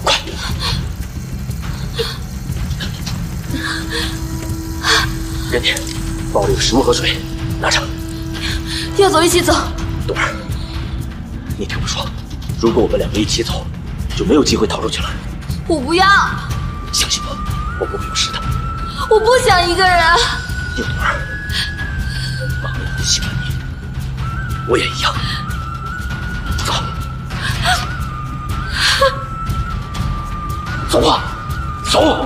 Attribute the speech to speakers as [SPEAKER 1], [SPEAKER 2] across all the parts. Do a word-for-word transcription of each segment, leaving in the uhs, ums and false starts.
[SPEAKER 1] 快！任你，包里有食物和水，拿着。
[SPEAKER 2] 要走一起走。
[SPEAKER 1] 冬儿，你听我说，如果我们两个一起走，就没有机会逃出去了。
[SPEAKER 2] 我不要。
[SPEAKER 1] 相信我，我不会有事的。
[SPEAKER 2] 我不想一个人。
[SPEAKER 1] 叶冬儿，妈妈很喜欢你，我也一样。走。走啊，走！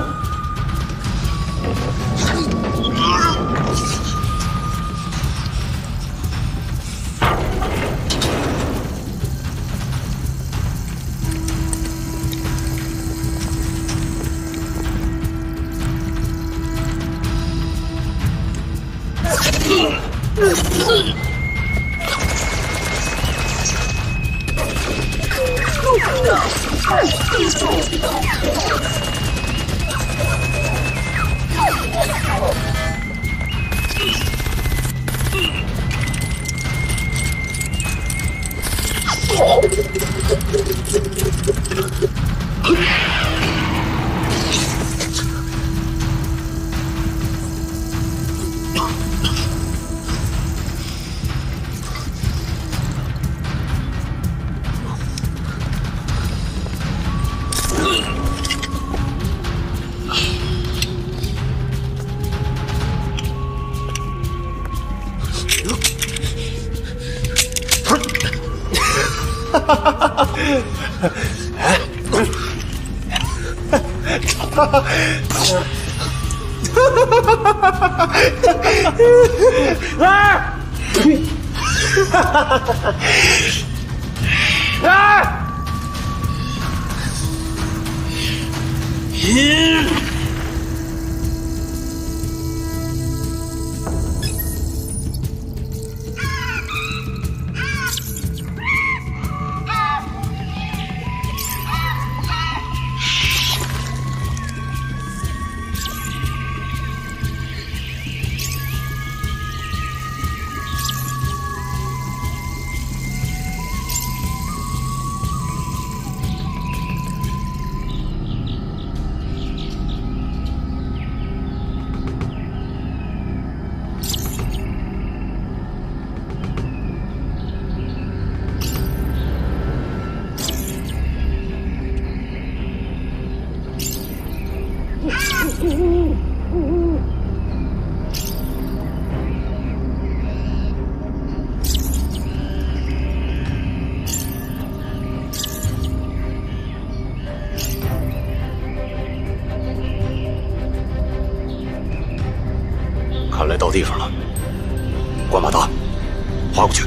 [SPEAKER 3] 看来到地方了，关马达，划过去。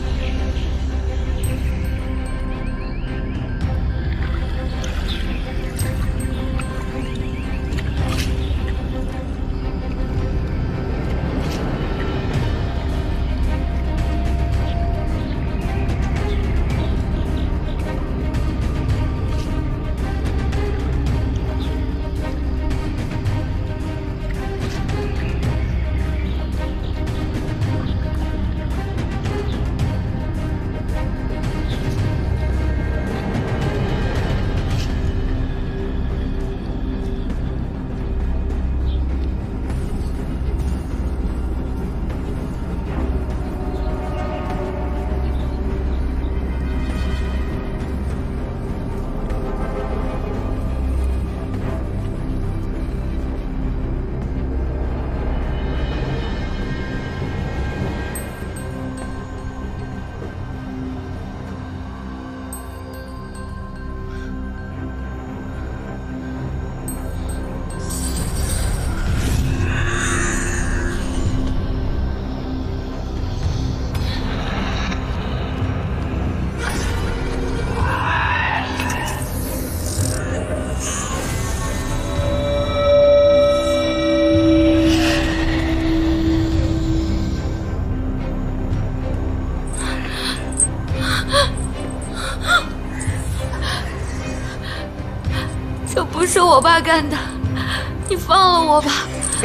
[SPEAKER 2] 这不是我爸干的，你放了我吧。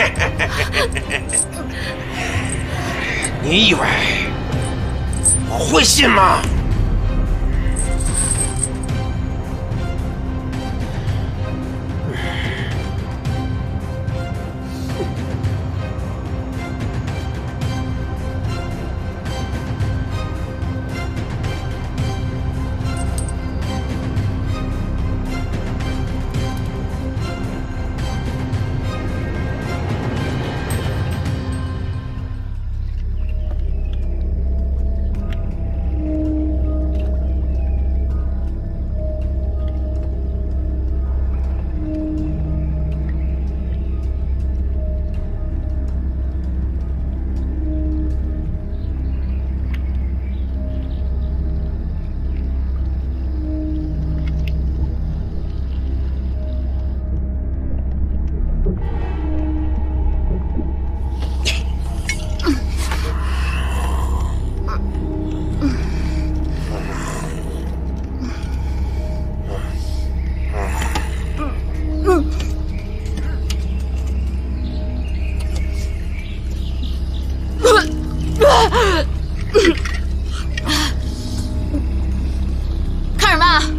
[SPEAKER 4] 你以为我会信吗？
[SPEAKER 2] 看什么啊？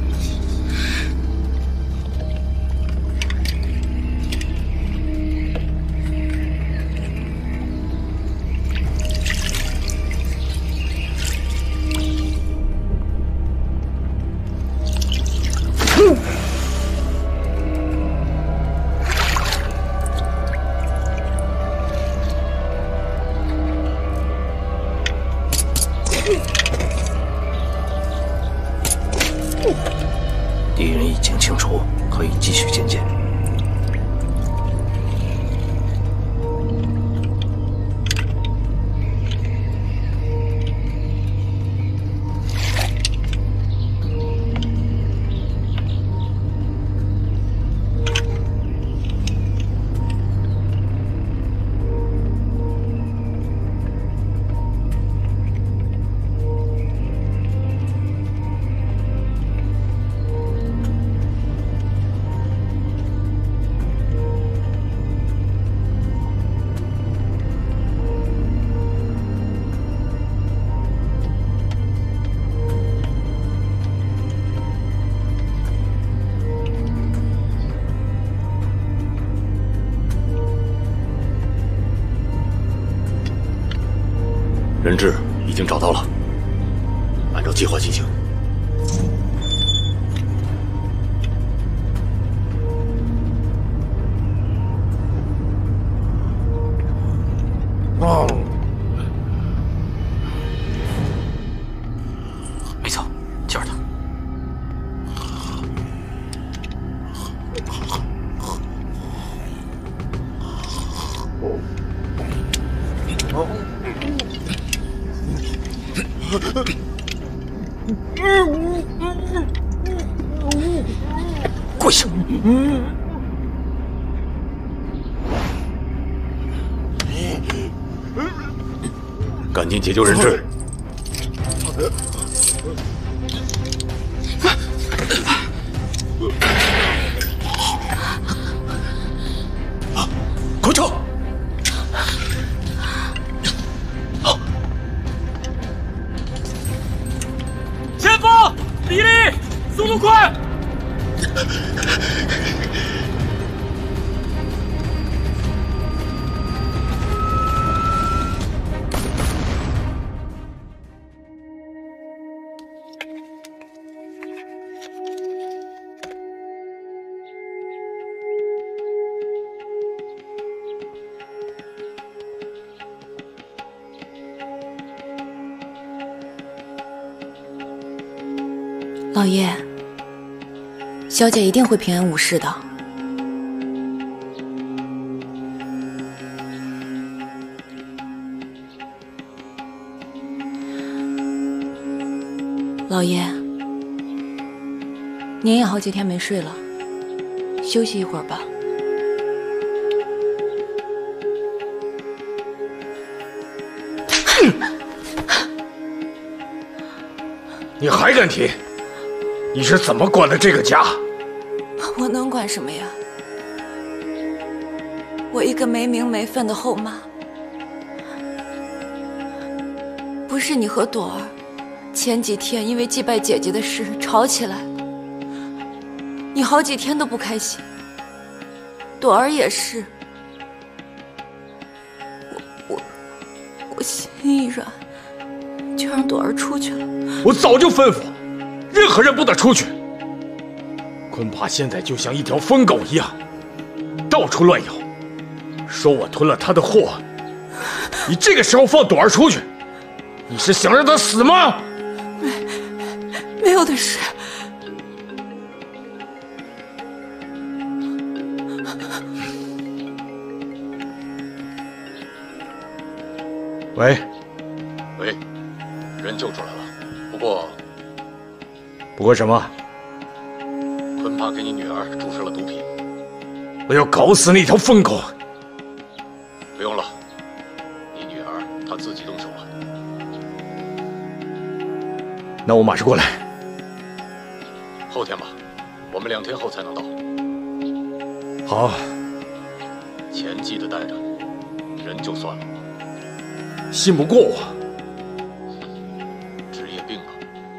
[SPEAKER 4] 敌人已经清除，可以继续进谏。
[SPEAKER 3] 人质已经找到了，按照计划进行。
[SPEAKER 4] 哦，没错，就是他。跪下！
[SPEAKER 3] 赶紧解救人质！
[SPEAKER 4] 快撤！
[SPEAKER 1] 前方，比利，速度快！
[SPEAKER 2] 老爷，小姐一定会平安无事的。老爷，您也好几天没睡了，休息一会儿吧。
[SPEAKER 5] 你还敢提？你是怎么管的这个家？
[SPEAKER 2] 我能管什么呀？我一个没名没分的后妈，不是你和朵儿前几天因为祭拜姐姐的事吵起来了，你好几天都不开心，朵儿也是。我我我心一软，就让朵儿出去了。
[SPEAKER 5] 我早就吩咐，任何人不得出去。坤爬现在就像一条疯狗一样，到处乱咬，说我吞了他的货。你这个时候放朵儿出去，你是想让他死吗？
[SPEAKER 2] 没没有的事。
[SPEAKER 5] 喂，
[SPEAKER 3] 喂，人救出来了，不过，
[SPEAKER 5] 不过什么？
[SPEAKER 3] 坤爬给你女儿注射了毒品。
[SPEAKER 5] 我要搞死那条疯狗！
[SPEAKER 3] 不用了，你女儿她自己动手了。
[SPEAKER 5] 那我马上过来。
[SPEAKER 3] 后天吧，我们两天后才能到。
[SPEAKER 5] 好，
[SPEAKER 3] 钱记得带着，人就算了，
[SPEAKER 5] 信不过我。
[SPEAKER 3] 职业病吧。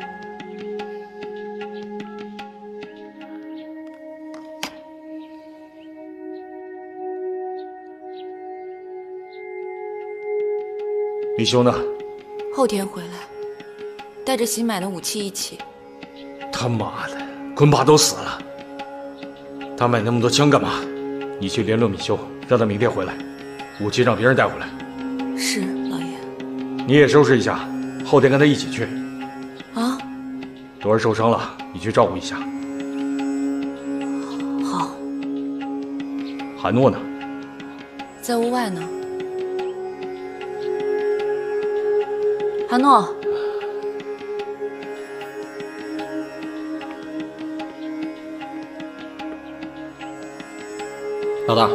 [SPEAKER 5] 李修呢？
[SPEAKER 2] 后天回来，带着新买的武器一起。
[SPEAKER 5] 他妈的，坤爸都死了，他买那么多枪干嘛？你去联络米修，让他明天回来，武器让别人带回来。
[SPEAKER 2] 是，老爷。
[SPEAKER 5] 你也收拾一下，后天跟他一起去。
[SPEAKER 2] 啊？
[SPEAKER 5] 朵儿受伤了，你去照顾一下。
[SPEAKER 2] 好。
[SPEAKER 5] 韩诺呢？
[SPEAKER 2] 在屋外呢。韩诺。
[SPEAKER 1] 老大，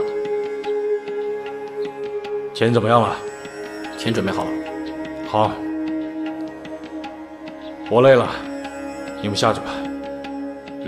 [SPEAKER 5] 钱怎么样了？
[SPEAKER 1] 钱准备好了。
[SPEAKER 5] 好，我累了，你们下去吧。
[SPEAKER 1] 嗯。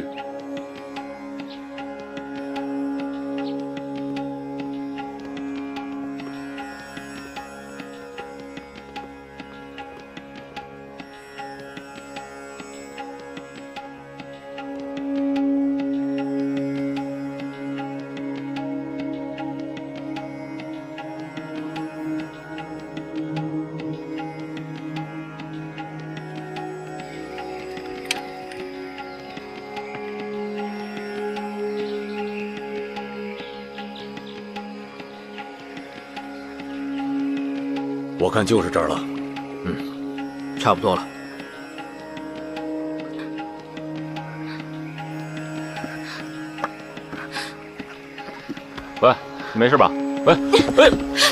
[SPEAKER 3] 我看就是这儿了。
[SPEAKER 1] 嗯，差不多了。
[SPEAKER 3] 喂，你没事吧？喂喂，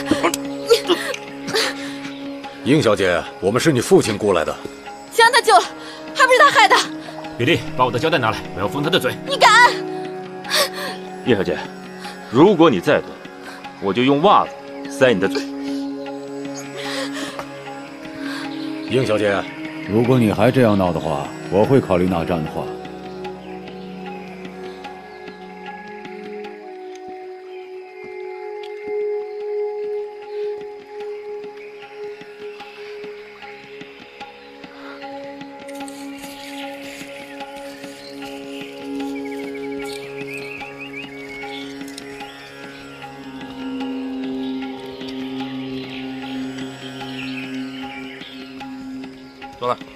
[SPEAKER 3] 应小姐，我们是你父亲雇来的。
[SPEAKER 2] 谁让他救了？还不是他害的！
[SPEAKER 4] 比利，把我的胶带拿来，我要封他的嘴。
[SPEAKER 2] 你敢！
[SPEAKER 4] 叶小姐，如果你再动，我就用袜子塞你的嘴。
[SPEAKER 3] 应小姐，
[SPEAKER 6] 如果你还这样闹的话，我会考虑拿这样的话。
[SPEAKER 4] 坐那儿。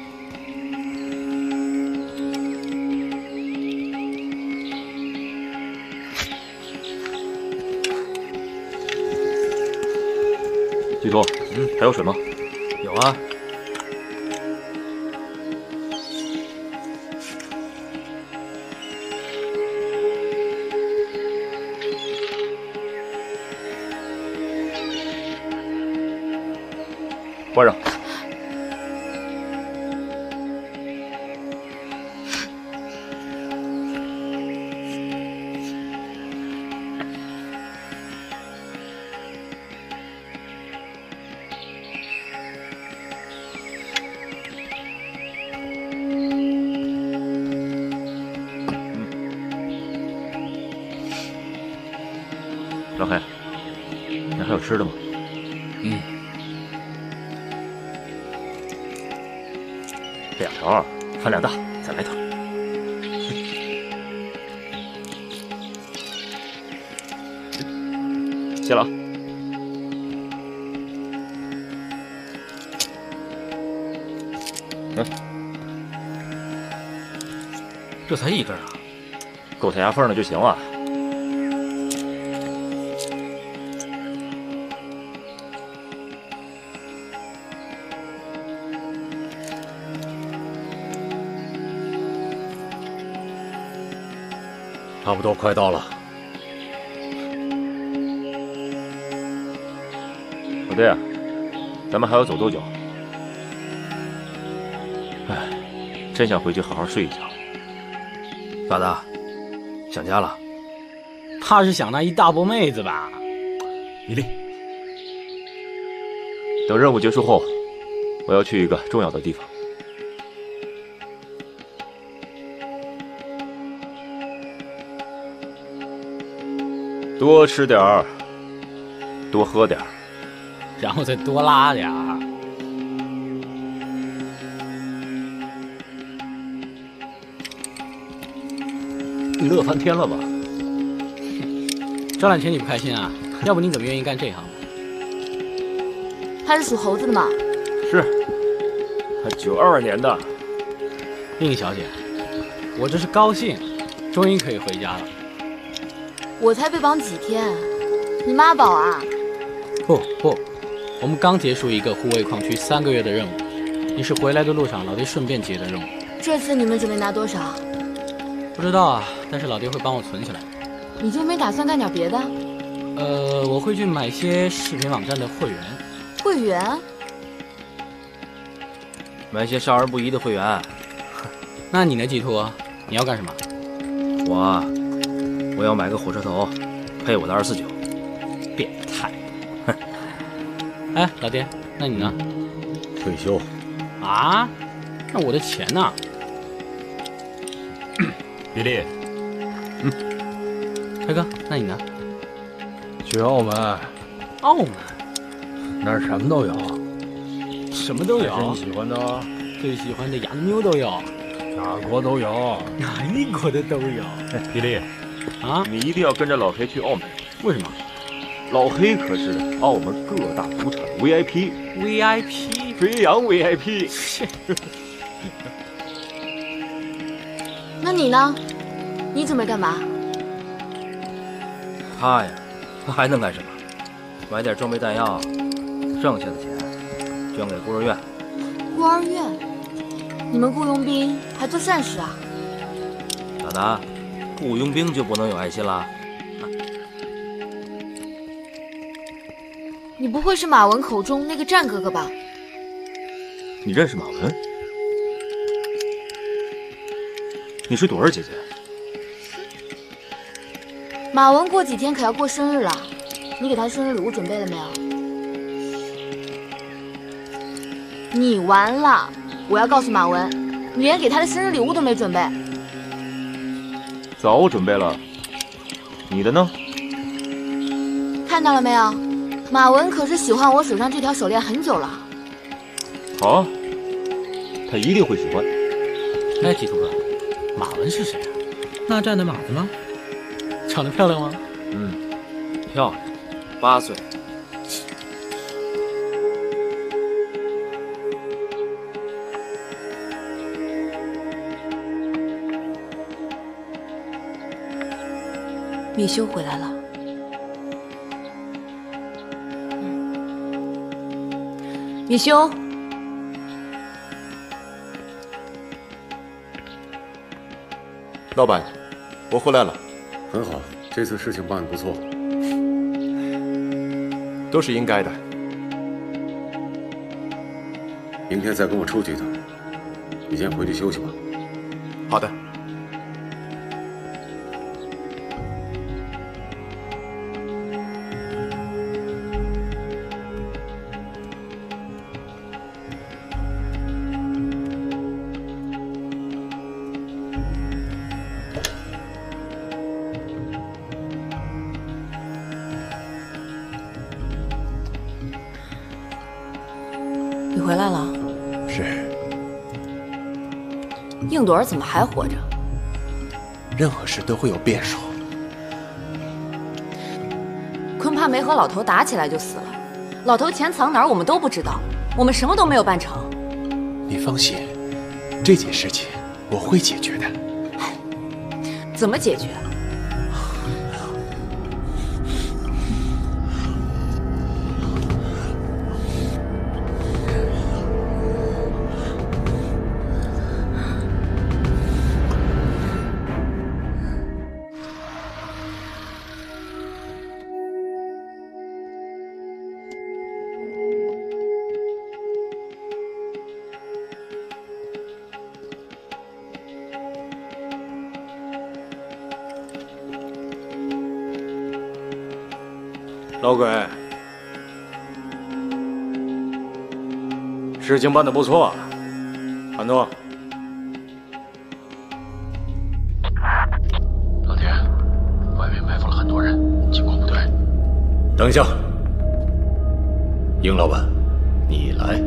[SPEAKER 4] 记住，嗯，还有水吗？
[SPEAKER 1] 有啊。
[SPEAKER 4] 关上。老黑，你还有吃的吗？
[SPEAKER 1] 嗯。
[SPEAKER 4] 两条，分量大，再来点。谢了啊。嗯，
[SPEAKER 1] 这才一根啊，
[SPEAKER 4] 够填牙缝的就行了。
[SPEAKER 3] 差不多快到了。
[SPEAKER 4] 老爹，咱们还要走多久？哎，真想回去好好睡一觉。
[SPEAKER 1] 老大，想家了？
[SPEAKER 7] 他是想那一大波妹子吧？
[SPEAKER 4] 米粒，等任务结束后，我要去一个重要的地方。 多吃点儿，多喝点儿，
[SPEAKER 7] 然后再多拉点儿。
[SPEAKER 4] 你乐翻天了吧？
[SPEAKER 7] 招揽钱你不开心啊？要不你怎么愿意干这行？
[SPEAKER 2] 他是属猴子的吗？
[SPEAKER 4] 是，他九二年的。
[SPEAKER 7] 令小姐，我这是高兴，终于可以回家了。
[SPEAKER 2] 我才被绑几天，你妈保啊？
[SPEAKER 7] 不不，我们刚结束一个护卫矿区三个月的任务，你是回来的路上老爹顺便接的任务。
[SPEAKER 2] 这次你们准备拿多少？
[SPEAKER 7] 不知道啊，但是老爹会帮我存起来。
[SPEAKER 2] 你就没打算干点别的？
[SPEAKER 7] 呃，我会去买些视频网站的会员。
[SPEAKER 2] 会员？
[SPEAKER 4] 买些少儿不宜的会员。
[SPEAKER 7] 那你呢，寄托？你要干什么？
[SPEAKER 4] 我啊，我要买个火车头，配我的二四九。
[SPEAKER 7] 变态！哎，老爹，那你呢？
[SPEAKER 3] 退休。
[SPEAKER 7] 啊？那我的钱呢？
[SPEAKER 3] 比利，
[SPEAKER 7] 嗯，辉哥，那你呢？
[SPEAKER 5] 去澳门。
[SPEAKER 7] 澳门？
[SPEAKER 5] 那儿什么都有，
[SPEAKER 7] 什么都有。
[SPEAKER 5] 是你喜欢的，
[SPEAKER 7] 最喜欢的洋妞都有，
[SPEAKER 5] 哪国都有，
[SPEAKER 7] 哪一国的都有。
[SPEAKER 4] 比利，
[SPEAKER 7] 啊，
[SPEAKER 4] 你一定要跟着老黑去澳门。
[SPEAKER 7] 为什么？
[SPEAKER 4] 老黑可是澳门各大赌场 V I P，V
[SPEAKER 7] I P，
[SPEAKER 4] 飞扬 V I P。
[SPEAKER 2] 那你呢？你准备干嘛？
[SPEAKER 4] 他呀，他还能干什么？买点装备弹药，剩下的钱捐给孤儿院。
[SPEAKER 2] 孤儿院？你们雇佣兵还做善事啊？
[SPEAKER 4] 咋的？雇佣兵就不能有爱心啦？
[SPEAKER 2] 你不会是马文口中那个战哥哥吧？
[SPEAKER 4] 你认识马文？你是朵儿姐姐。
[SPEAKER 2] 马文过几天可要过生日了，你给他生日礼物准备了没有？你完了！我要告诉马文，你连给他的生日礼物都没准备。
[SPEAKER 4] 早准备了。你的呢？
[SPEAKER 2] 看到了没有？马文可是喜欢我手上这条手链很久了。
[SPEAKER 4] 好啊，他一定会喜欢。
[SPEAKER 7] 哎，吉图哥，马文是谁啊？那站的马子吗？长得漂亮吗？
[SPEAKER 4] 嗯，漂亮，八岁。
[SPEAKER 2] 米修回来了。米修，
[SPEAKER 3] 老板，我回来了。很好，这次事情办得不错，都是应该的。明天再跟我出去一趟，你先回去休息吧。好的。
[SPEAKER 2] 你回来了？
[SPEAKER 8] 是。
[SPEAKER 2] 应朵儿怎么还活着？
[SPEAKER 8] 任何事都会有变数。
[SPEAKER 2] 坤帕没和老头打起来就死了，老头钱藏哪儿我们都不知道，我们什么都没有办成。
[SPEAKER 8] 你放心，这件事情我会解决的。
[SPEAKER 2] 怎么解决？
[SPEAKER 5] 老鬼，事情办得不错，安诺。
[SPEAKER 3] 老爹，外面埋伏了很多人，情况等一下，殷老板，你来。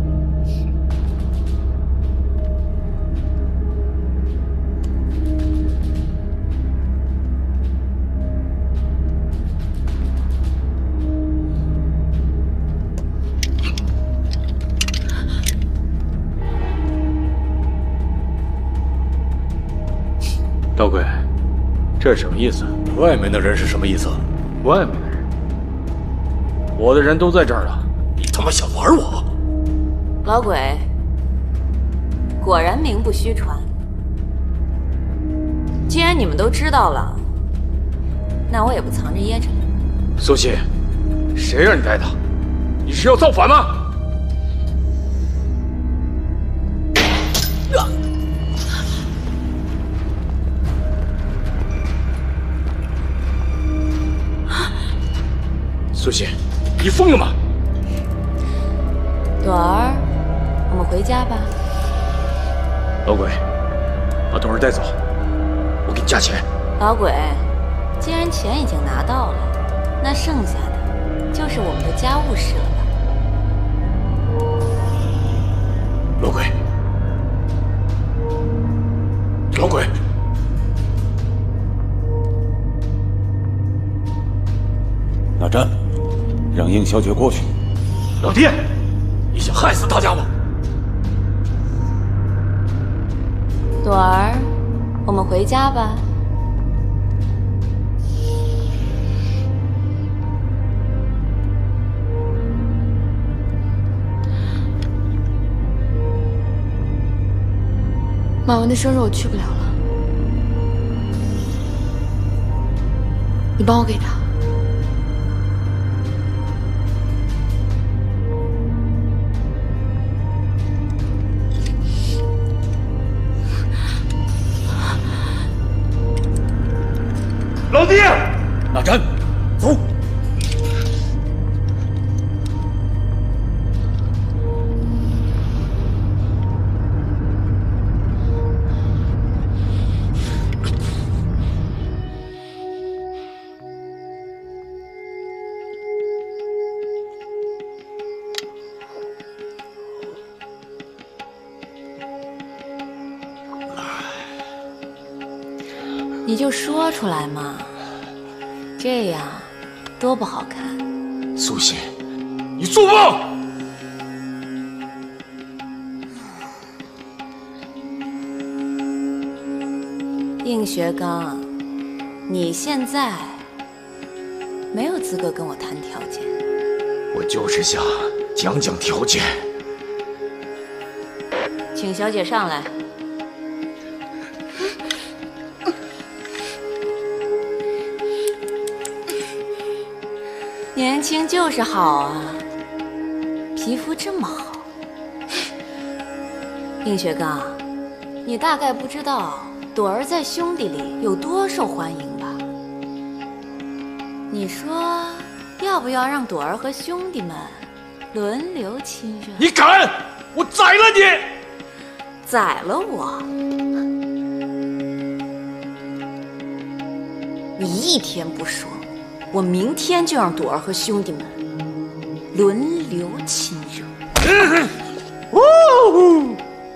[SPEAKER 5] 老鬼，这是什么意思？
[SPEAKER 3] 外面的人是什么意思？
[SPEAKER 5] 外面的人，我的人都在这儿了。
[SPEAKER 3] 你他妈想玩我？
[SPEAKER 2] 老鬼，果然名不虚传。既然你们都知道了，那我也不藏着掖着了。
[SPEAKER 5] 苏西，谁让你带的？你是要造反吗？苏西，你疯了吗？
[SPEAKER 2] 朵儿，我们回家吧。
[SPEAKER 5] 老鬼，把朵儿带走，我给你加钱。
[SPEAKER 2] 老鬼，既然钱已经拿到了，那剩下的就是我们的家务事了吧？
[SPEAKER 5] 老鬼，老鬼。
[SPEAKER 6] 那站，让应小姐过去。
[SPEAKER 3] 老爹，你想害死大家吗？
[SPEAKER 2] 朵儿，我们回家吧。 马文的生日我去不了了，你帮我给他。
[SPEAKER 3] 老爹，
[SPEAKER 6] 那站，走。
[SPEAKER 2] 你就说出来嘛，这样多不好看。
[SPEAKER 5] 苏西，你做梦！
[SPEAKER 2] 应学刚，你现在没有资格跟我谈条件。
[SPEAKER 5] 我就是想讲讲条件。
[SPEAKER 2] 请小姐上来。年轻就是好啊，皮肤这么好。应学刚，你大概不知道朵儿在兄弟里有多受欢迎吧？你说要不要让朵儿和兄弟们轮流亲热？
[SPEAKER 5] 你敢！我宰了你！
[SPEAKER 2] 宰了我！你一天不说，我明天就让朵儿和兄弟们轮流亲热。
[SPEAKER 5] 哦！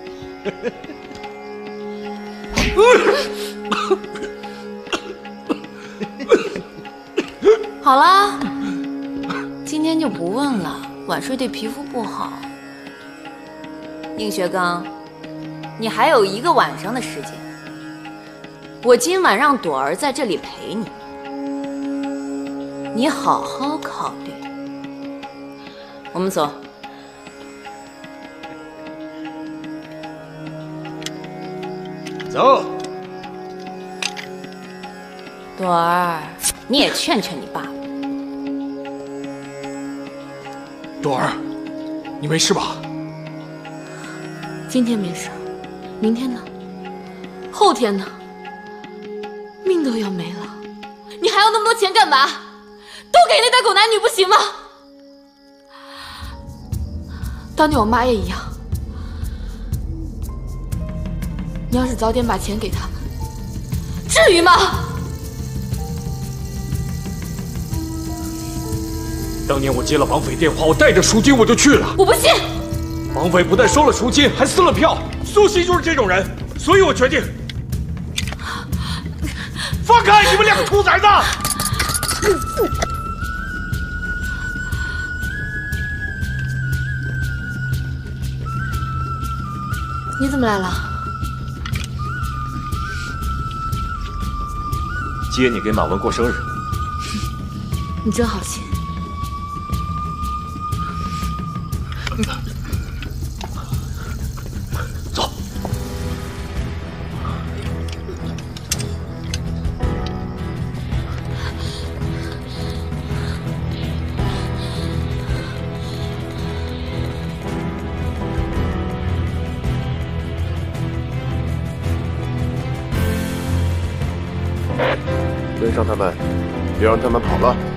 [SPEAKER 2] 好了，今天就不问了，晚睡对皮肤不好。应学刚，你还有一个晚上的时间，我今晚让朵儿在这里陪你，你好好考虑。我们走。
[SPEAKER 5] 走。
[SPEAKER 2] 朵儿，你也劝劝你爸爸。
[SPEAKER 5] 朵儿，你没事吧？
[SPEAKER 9] 今天没事，明天呢？后天呢？命都要没了，你还要那么多钱干嘛？都给那对狗男女不行吗？当年我妈也一样，你要是早点把钱给他们，至于吗？
[SPEAKER 5] 当年我接了绑匪电话，我带着赎金我就去了。
[SPEAKER 9] 我不信！
[SPEAKER 5] 绑匪不但收了赎金，还撕了票。苏西就是这种人，所以我决定放开你们两个兔崽子！
[SPEAKER 9] 你怎么来了？
[SPEAKER 4] 接你给马文过生日。
[SPEAKER 9] 你真好心。
[SPEAKER 3] 走。
[SPEAKER 10] 跟上他们，别让他们跑了。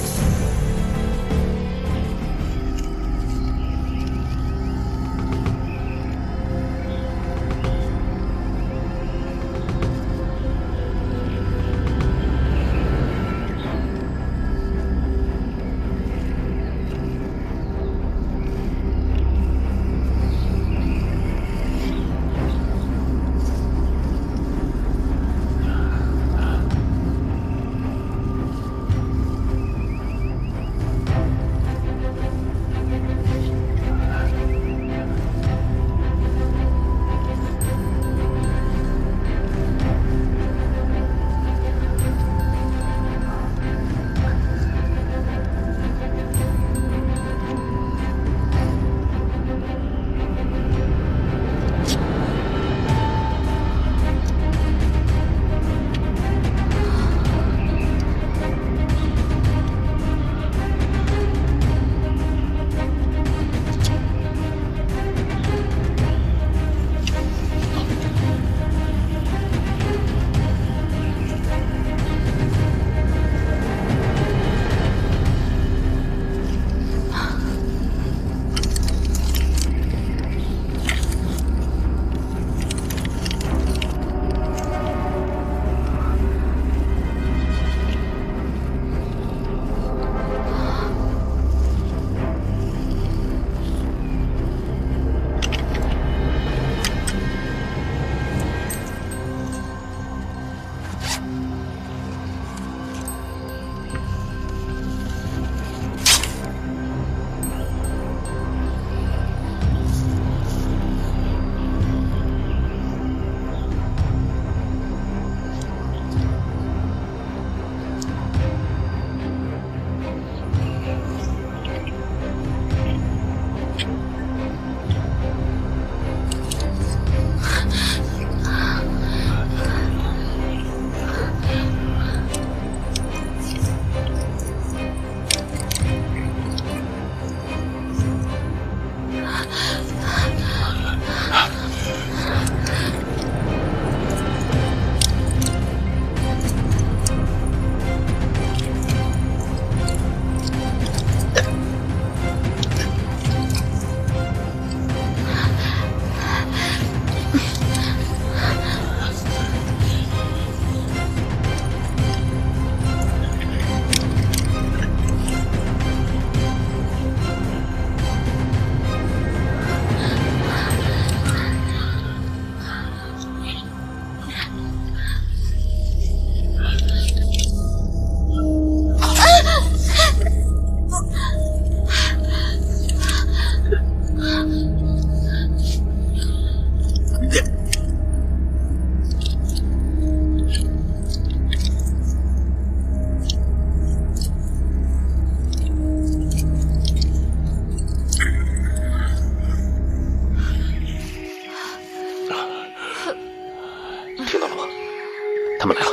[SPEAKER 3] 他们来了。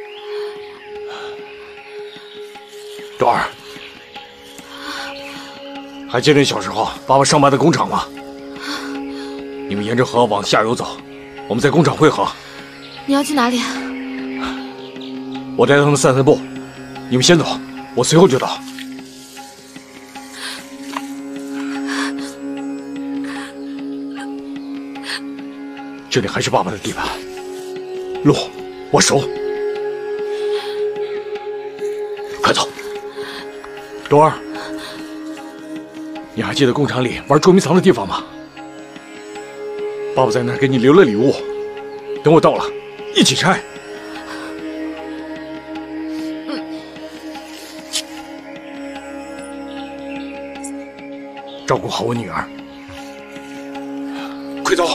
[SPEAKER 5] 周二，还记得你小时候爸爸上班的工厂吗？你们沿着河往下游走，我们在工厂汇合。
[SPEAKER 9] 你要去哪里？
[SPEAKER 5] 我带他们散散步，你们先走，我随后就到。这里还是爸爸的地盘，路我熟。
[SPEAKER 3] 快走！
[SPEAKER 5] 周二， 你还记得工厂里玩捉迷藏的地方吗？爸爸在那儿给你留了礼物，等我到了，一起拆。
[SPEAKER 9] 嗯。
[SPEAKER 5] 照顾好我女儿，快走！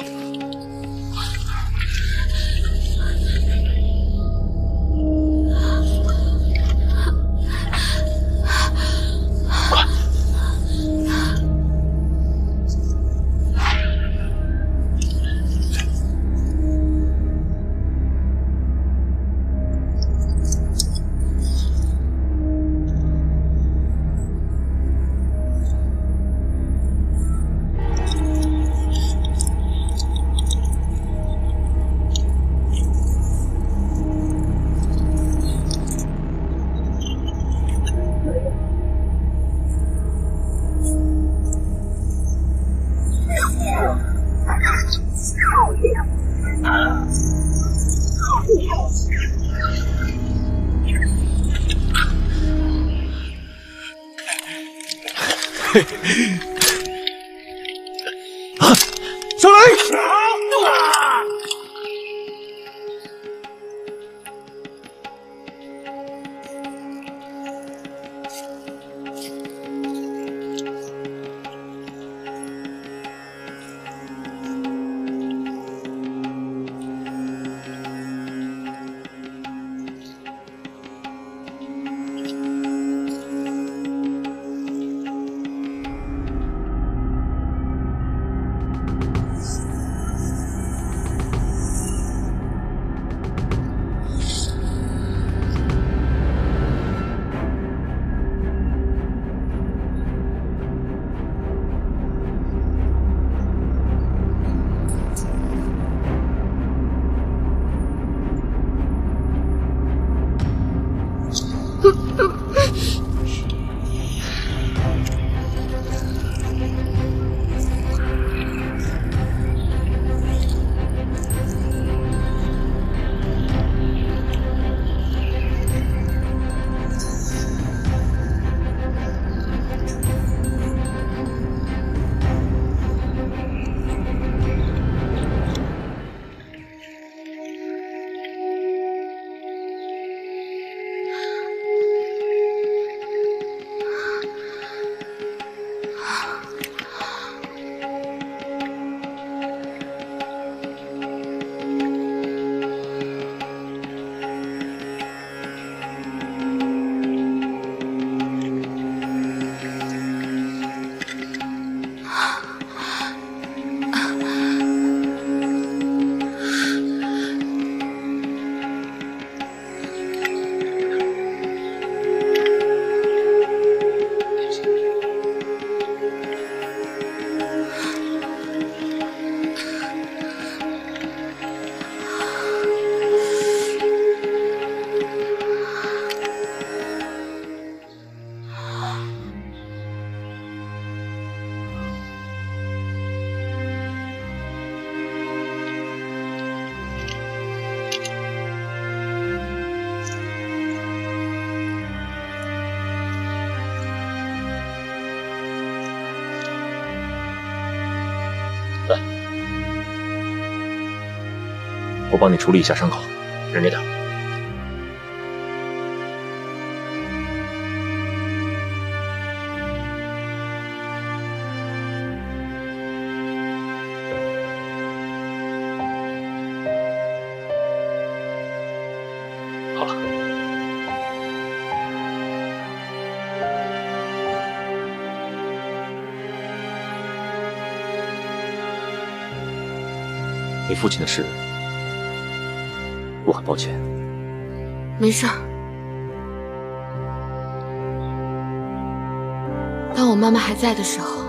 [SPEAKER 5] 啊！小雷！
[SPEAKER 3] 来，我帮你处理一下伤口，忍着点。好了。你父亲的事，我很抱歉。
[SPEAKER 9] 没事儿。当我妈妈还在的时候，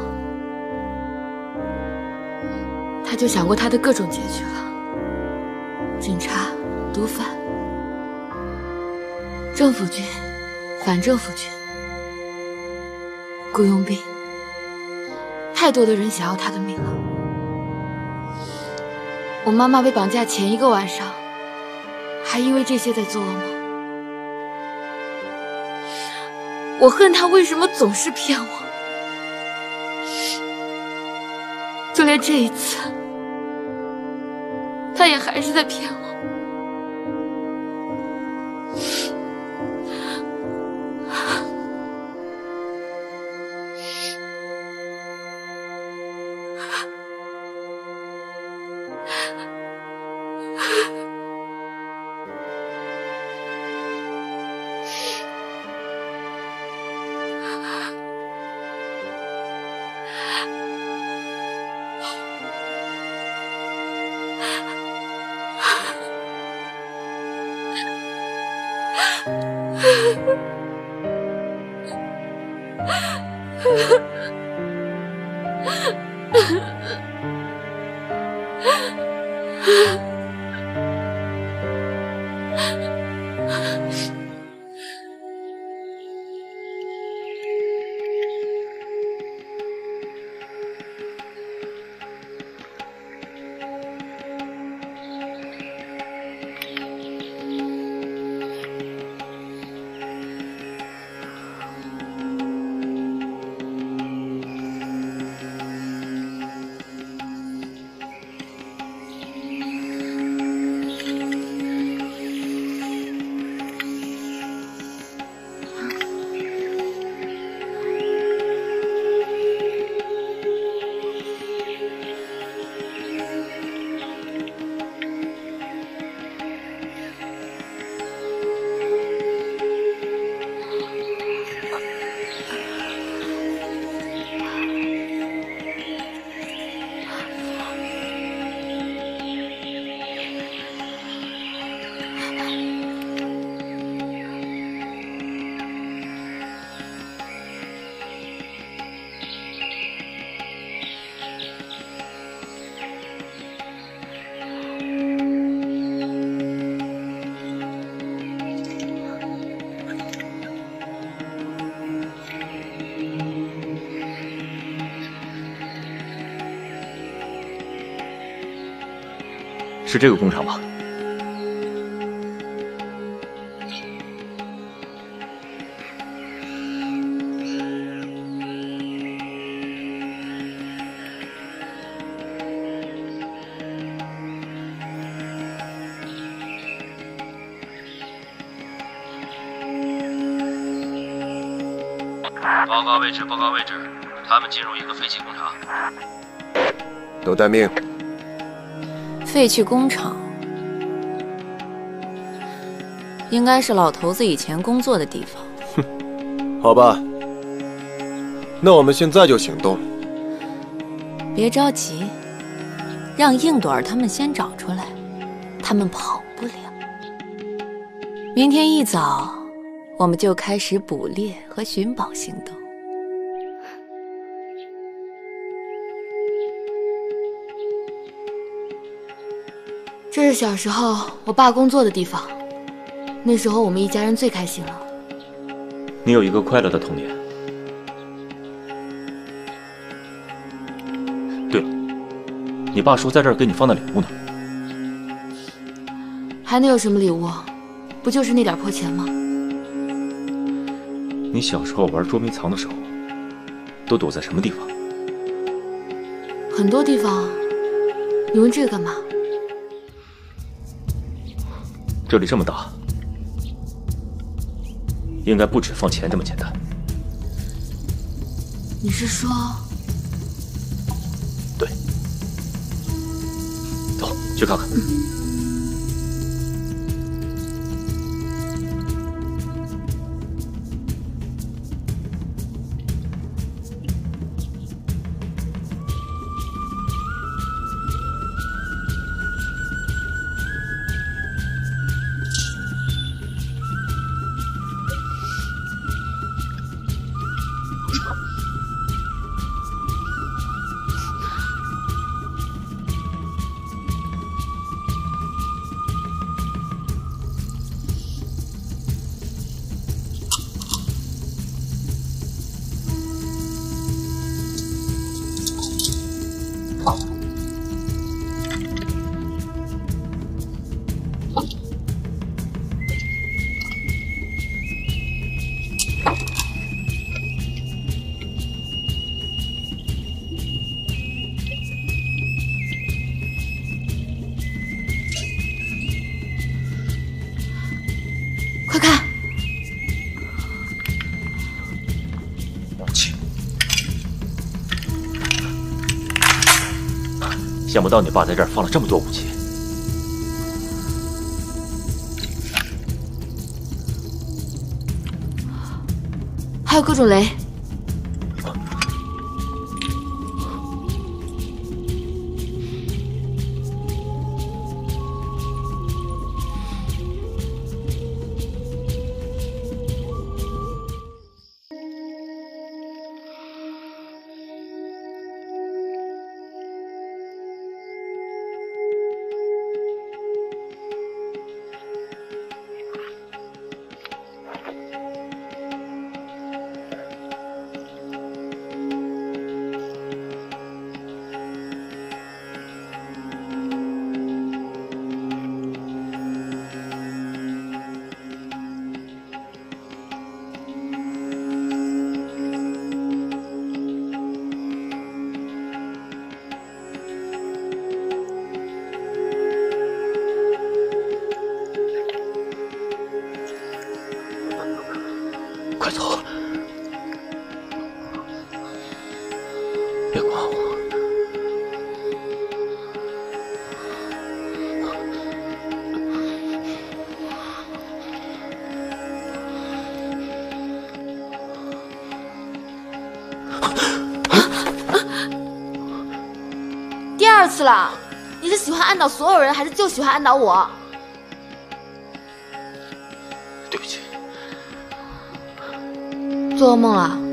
[SPEAKER 9] 她就想过她的各种结局了：警察、毒贩、政府军、反政府军、雇佣兵，太多的人想要她的命了。我妈妈被绑架前一个晚上，还因为这些在做噩梦。我恨她为什么总是骗我。 了这一次，他也还是在骗我。
[SPEAKER 3] 是这个工厂吗？ 报告位置，报告位置，他们进入一个废弃工厂。
[SPEAKER 10] 都待命。
[SPEAKER 2] 废弃工厂，应该是老头子以前工作的地方。
[SPEAKER 10] 哼，好吧，那我们现在就行动。
[SPEAKER 2] 别着急，让应朵儿他们先找出来，他们跑不了。明天一早，我们就开始捕猎和寻宝行动。
[SPEAKER 9] 这是小时候我爸工作的地方，那时候我们一家人最开心了。
[SPEAKER 4] 你有一个快乐的童年。对了，你爸说在这儿给你放的礼物呢。
[SPEAKER 9] 还能有什么礼物？不就是那点破钱吗？
[SPEAKER 4] 你小时候玩捉迷藏的时候，都躲在什么地方？
[SPEAKER 9] 很多地方。你问这个干嘛？
[SPEAKER 4] 这里这么大，应该不止放钱这么简单。
[SPEAKER 9] 你是说？
[SPEAKER 4] 对。走，去看看。
[SPEAKER 9] 嗯
[SPEAKER 4] 想不到你爸在这儿放了这么多武器。
[SPEAKER 9] 还有各种雷。
[SPEAKER 1] 快走！别管我。
[SPEAKER 9] 第二次了，你是喜欢按倒所有人，还是就喜欢按倒我？
[SPEAKER 1] 对不起。
[SPEAKER 9] 做噩梦了？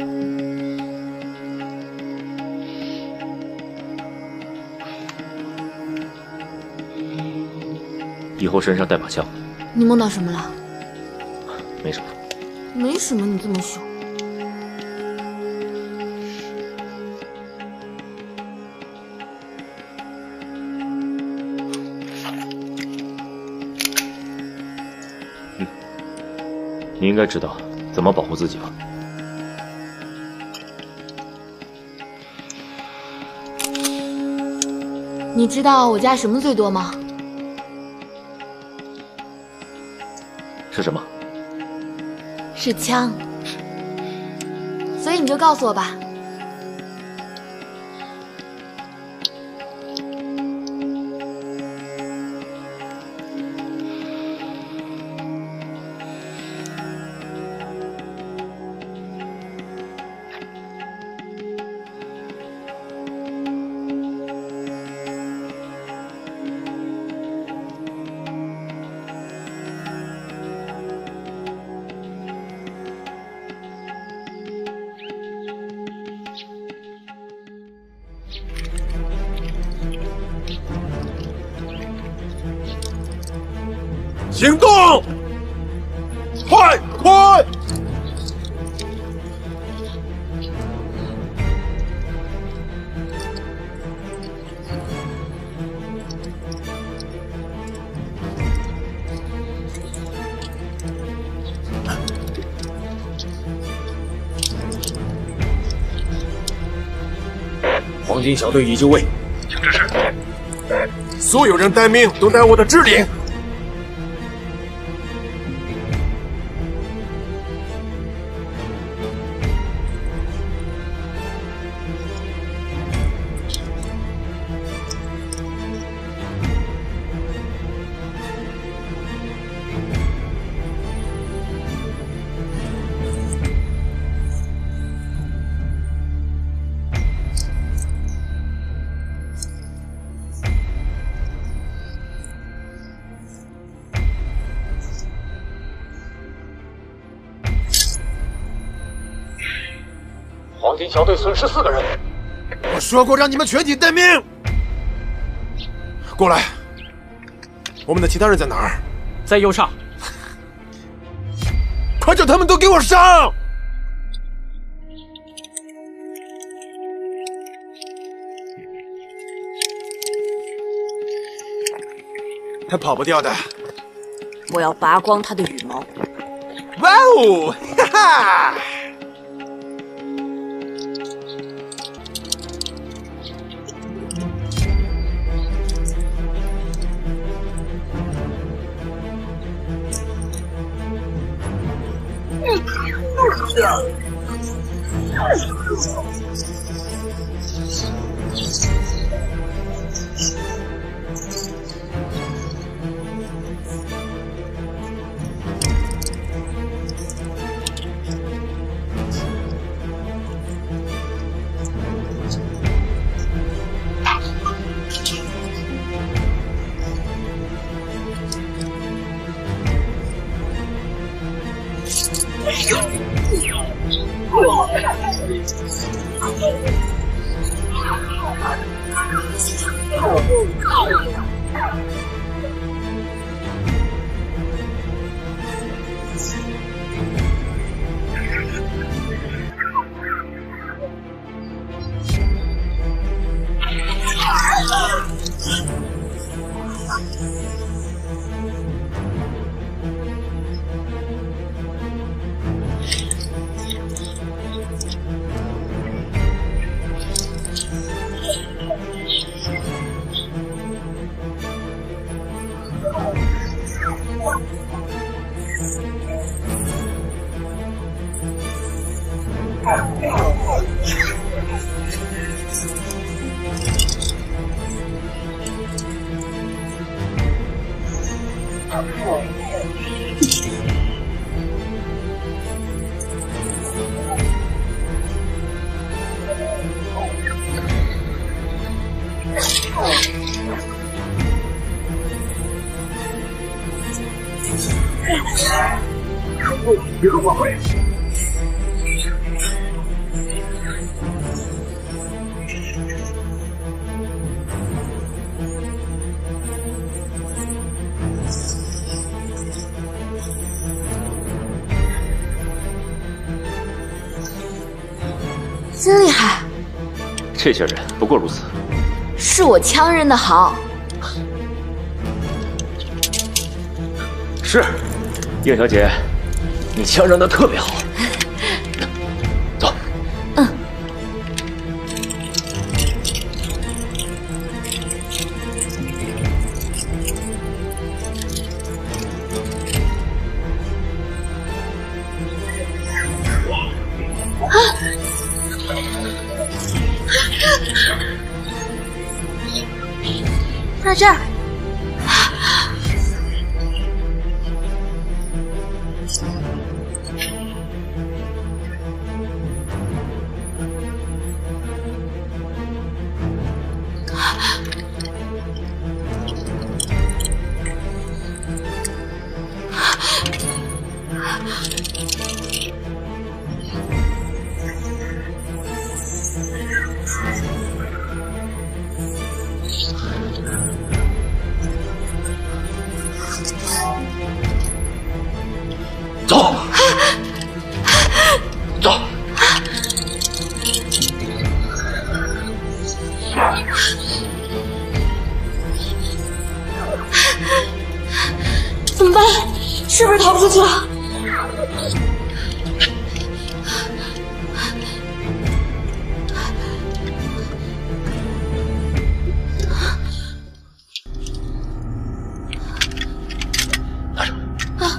[SPEAKER 4] 以后身上带把枪。
[SPEAKER 9] 你梦到什么了？
[SPEAKER 4] 没什么。
[SPEAKER 9] 没什么，你这么凶。
[SPEAKER 4] 嗯，你应该知道怎么保护自己吧？
[SPEAKER 9] 你知道我家什么最多吗？
[SPEAKER 4] 是什么？
[SPEAKER 9] 是枪。所以你就告诉我吧。
[SPEAKER 10] 行动！快快！
[SPEAKER 5] 黄金小队已就位，
[SPEAKER 10] 请指示。所有人待命，等待我的指令。
[SPEAKER 5] 黄金小队损失四个人。
[SPEAKER 10] 我说过让你们全体待命。过来，我们的其他人在哪儿？
[SPEAKER 7] 在右上。
[SPEAKER 10] 快叫他们都给我上！他跑不掉的。
[SPEAKER 2] 我要拔光他的羽毛。
[SPEAKER 10] 哇哦，哈哈！
[SPEAKER 1] 别个光辉。
[SPEAKER 9] 真厉害！
[SPEAKER 4] 这些人不过如此。
[SPEAKER 9] 是我枪刃的好。
[SPEAKER 3] 是，叶小姐，你枪刃的特别好。走。
[SPEAKER 9] 嗯。啊！在这儿。
[SPEAKER 3] 走，走。
[SPEAKER 9] 怎么办？是不是逃不出去了？
[SPEAKER 3] 拿着。
[SPEAKER 9] 啊！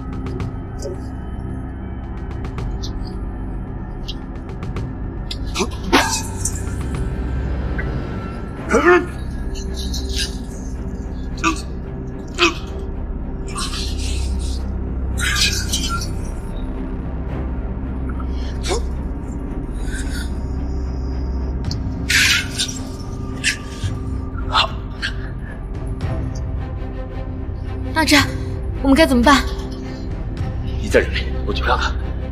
[SPEAKER 9] 大志，我们该怎么办？
[SPEAKER 3] 你在这里，我去看看。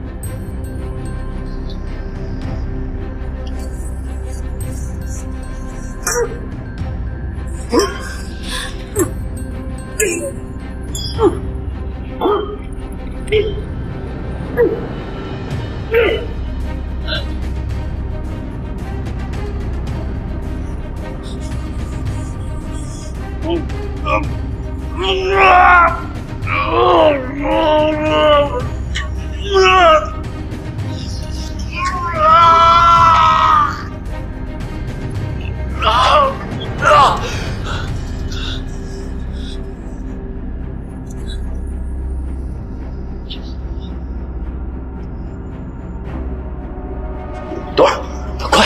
[SPEAKER 3] 朵儿，快，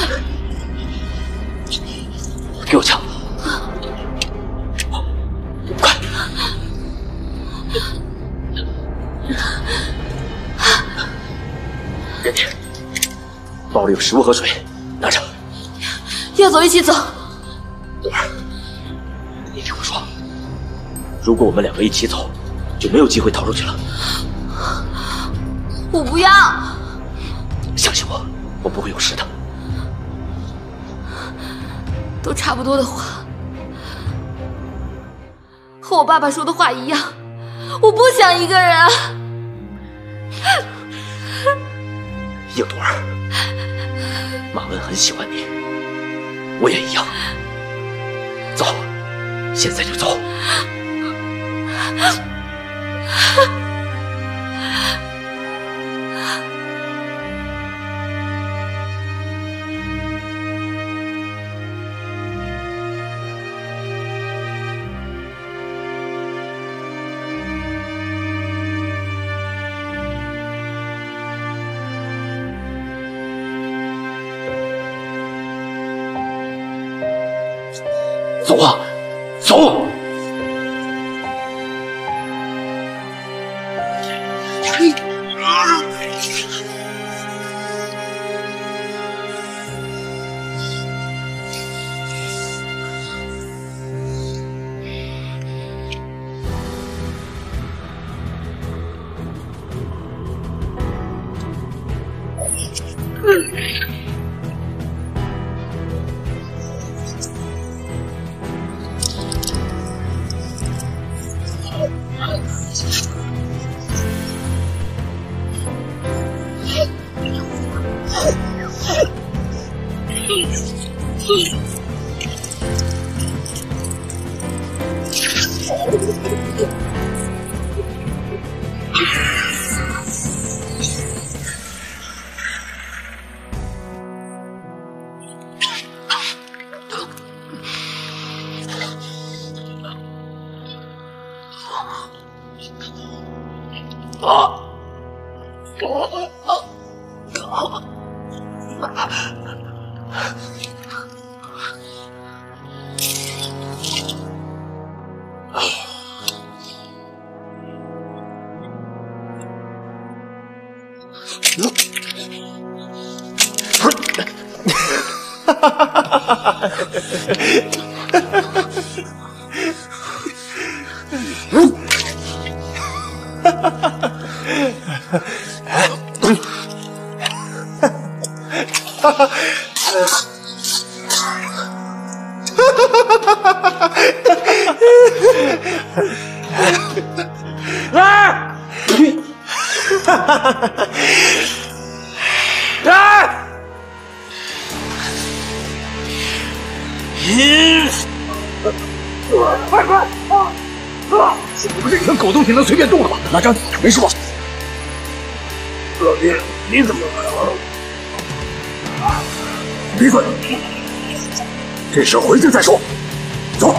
[SPEAKER 3] 给我枪！快！给你，包里有食物和水，拿着。
[SPEAKER 9] 要走一起走。
[SPEAKER 3] 朵儿，你听我说，如果我们两个一起走，就没有机会逃出去了。
[SPEAKER 9] 我不要。
[SPEAKER 1] 相信我，我不会有事的。
[SPEAKER 9] 都差不多的话，和我爸爸说的话一样，我不想一个人啊。
[SPEAKER 1] 应朵儿，马文很喜欢你，我也一样。走，现在就走。走啊，走！ 快快！啊啊！不是你们狗东西能随便动的吗？哪吒，没事吧？老爹，你怎么来了？闭嘴！这事回去再说。走。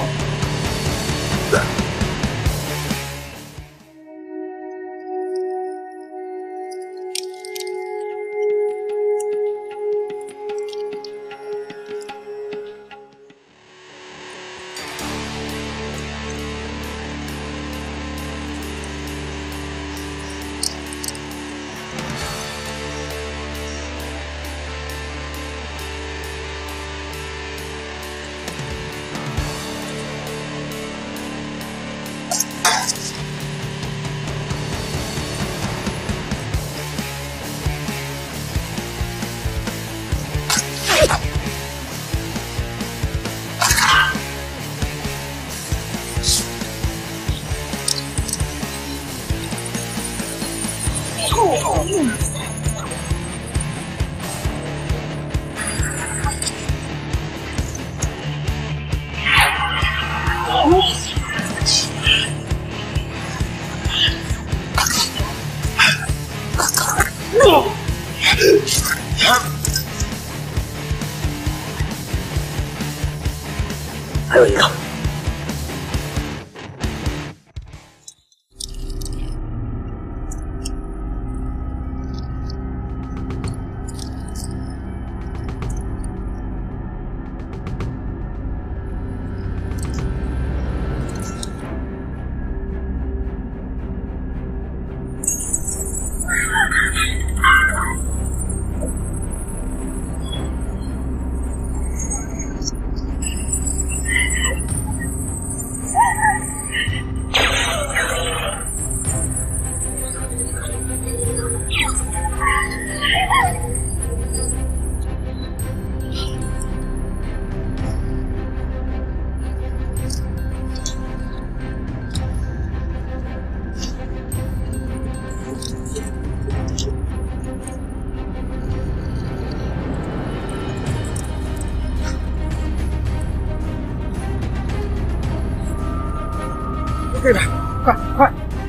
[SPEAKER 1] 还有一个。
[SPEAKER 11] 这边，快快！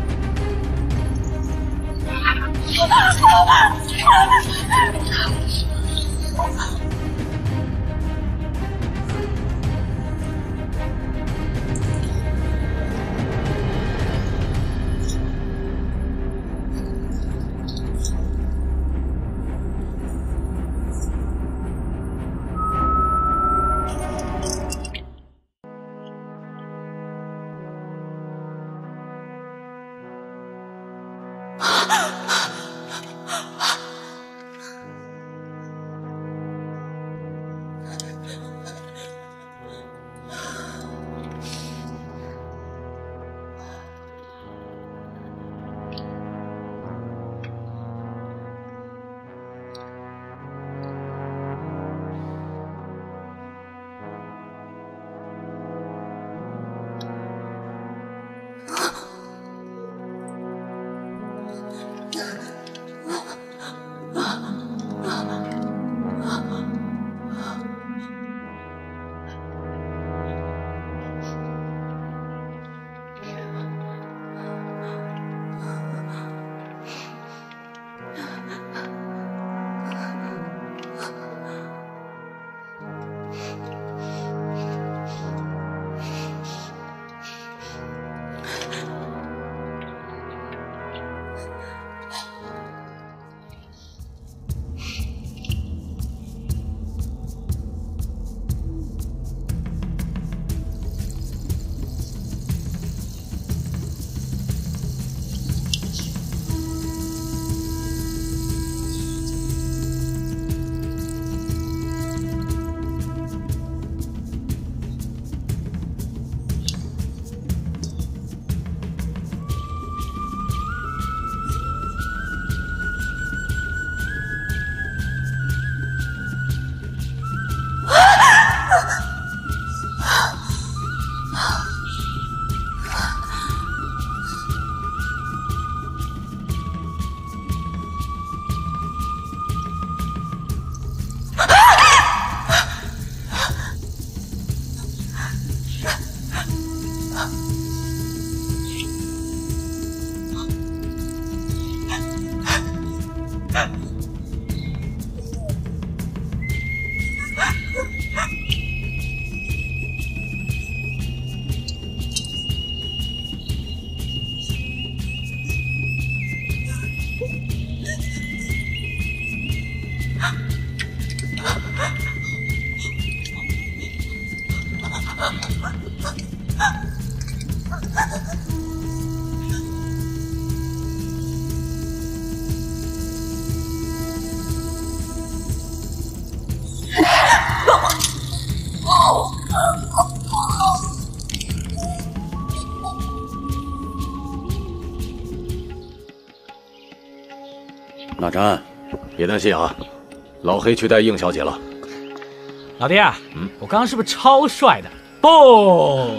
[SPEAKER 3] 大山，别担心啊，老黑去带应小姐了。
[SPEAKER 7] 老爹啊，嗯，我刚刚是不是超帅的？哦，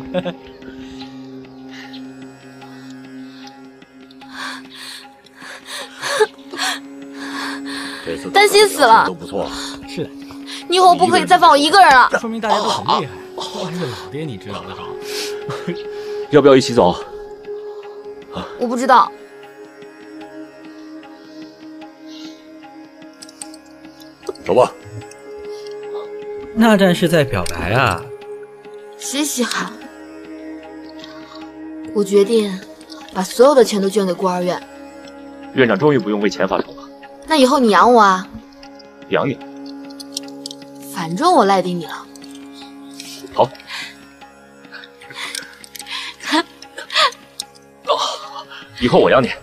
[SPEAKER 3] 这次
[SPEAKER 9] 担心死了，
[SPEAKER 3] 都不错。
[SPEAKER 7] 是的，
[SPEAKER 9] 你以后不可以再放我一个人了。
[SPEAKER 7] 说明大家都很厉害，我是老爹，你知道的好。
[SPEAKER 4] 要不要一起走？
[SPEAKER 9] 我不知道。
[SPEAKER 3] 走吧。
[SPEAKER 12] 那战是在表白啊？
[SPEAKER 9] 谁稀罕？我决定把所有的钱都捐给孤儿院。
[SPEAKER 4] 院长终于不用为钱发愁了。
[SPEAKER 9] 那以后你养我啊？
[SPEAKER 4] 养你。
[SPEAKER 9] 反正我赖给你了。
[SPEAKER 4] 好。以后我养你。